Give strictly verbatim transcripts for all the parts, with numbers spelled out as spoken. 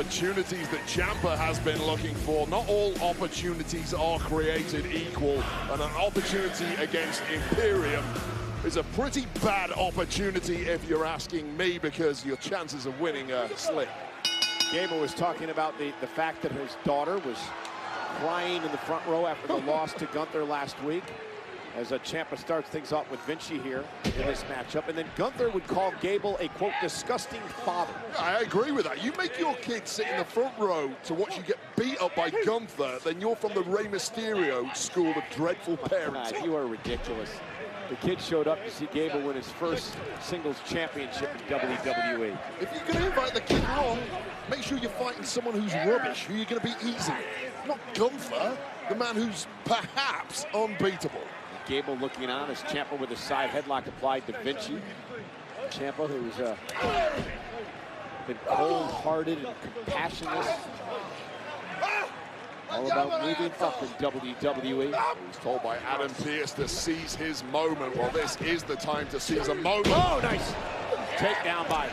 opportunities that Ciampa has been looking for. Not all opportunities are created equal, and an opportunity against Imperium is a pretty bad opportunity if you're asking me, because your chances of winning are slim. Gable was talking about the, the fact that his daughter was crying in the front row after the loss to Gunther last week, as uh, Ciampa starts things off with Vinci here in this matchup. And then Gunther would call Gable a, quote, disgusting father. I agree with that. You make your kid sit in the front row to watch you get beat up by Gunther, then you're from the Rey Mysterio school of dreadful parenting. God, you are ridiculous. The kid showed up to see Gable win his first singles championship in W W E. If you're going to invite the kid along, make sure you're fighting someone who's rubbish, who you're going to be easy. Not Gunther, the man who's perhaps unbeatable. Gable looking on as Ciampa with a side headlock applied to Vinci. Ciampa, who's uh, been cold-hearted and compassionate. All about moving up in W W E. He's told by Adam Pearce to seize his moment. Well, this is the time to seize a moment. Oh, nice takedown by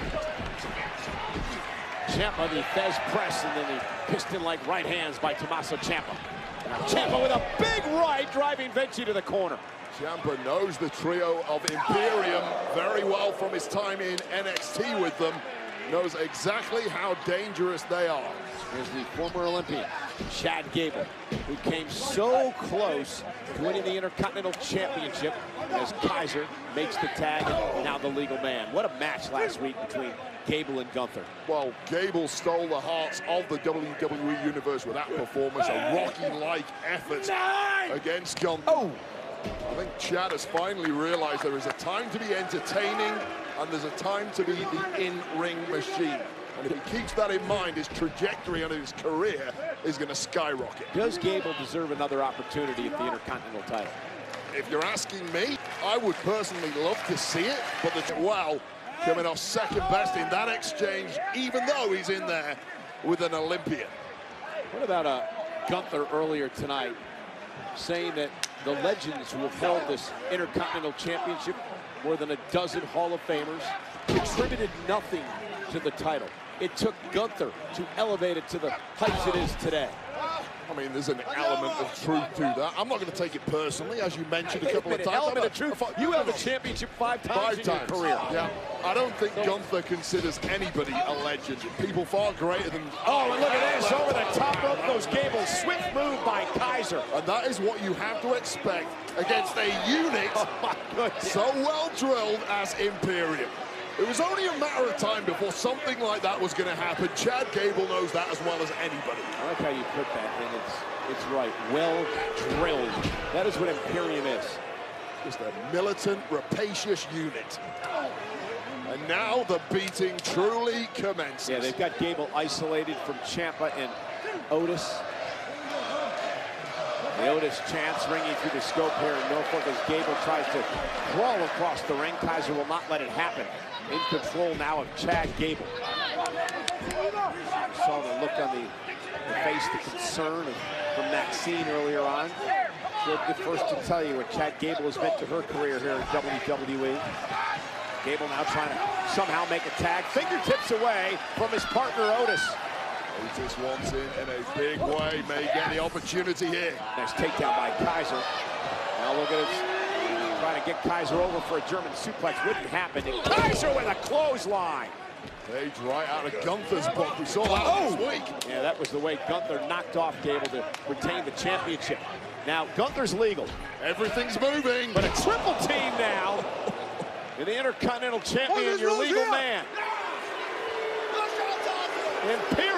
Ciampa, the Fez press, and then the piston-like right hands by Tommaso Ciampa. Ciampa with a big right, driving Vinci to the corner. Ciampa knows the trio of Imperium very well from his time in N X T with them. Knows exactly how dangerous they are. Here's the former Olympian, Chad Gable, who came so close to winning the Intercontinental Championship as Kaiser makes the tag, and now the legal man. What a match last week between Gable and Gunther. Well, Gable stole the hearts of the W W E Universe with that performance, a Rocky-like effort against Gunther. Oh! I think Chad has finally realized there is a time to be entertaining and there's a time to be the in-ring machine. And if he keeps that in mind, his trajectory on his career is going to skyrocket. Does Gable deserve another opportunity at the Intercontinental title? If you're asking me, I would personally love to see it, but the well coming off second best in that exchange, even though he's in there with an Olympian. What about uh, Gunther earlier tonight saying that the legends who have held this Intercontinental Championship, more than a dozen Hall of Famers, contributed nothing to the title. It took Gunther to elevate it to the heights it is today. I mean, there's an element of truth to that. I'm not going to take it personally, as you mentioned a couple of times. Element of truth. You held the championship five times Five in times. your career. Yeah. I don't think Gunther considers anybody a legend. People far greater than... Oh, and look at this. Over the top rope goes Gable. Swift move by Kaiser. And that is what you have to expect against a unit oh so well drilled as Imperium. It was only a matter of time before something like that was going to happen. Chad Gable knows that as well as anybody. I like how you put that thing. It's, it's right. Well drilled. That is what Imperium is. Just a militant, rapacious unit. And now the beating truly commences. Yeah, they've got Gable isolated from Ciampa and Otis. The Otis chants ringing through the scope here in Norfolk as Gable tries to crawl across the ring. Kaiser will not let it happen. In control now of Chad Gable. You saw the look on the, the face, the concern of, from Maxine earlier on. She'll be the first to tell you what Chad Gable has meant to her career here in W W E. Gable now trying to somehow make a tag. Fingertips away from his partner Otis. Otis wants in in a big way, may get the opportunity here. Nice takedown by Kaiser. Now look at it. Trying to get Kaiser over for a German suplex. Wouldn't happen. And Kaiser with a clothesline. Page right out of Gunther's book. We saw that oh. last week. Yeah, that was the way Gunther knocked off Gable to retain the championship. Now, Gunther's legal. Everything's moving. But a triple team now. And the Intercontinental Champion, your legal man. Imperium.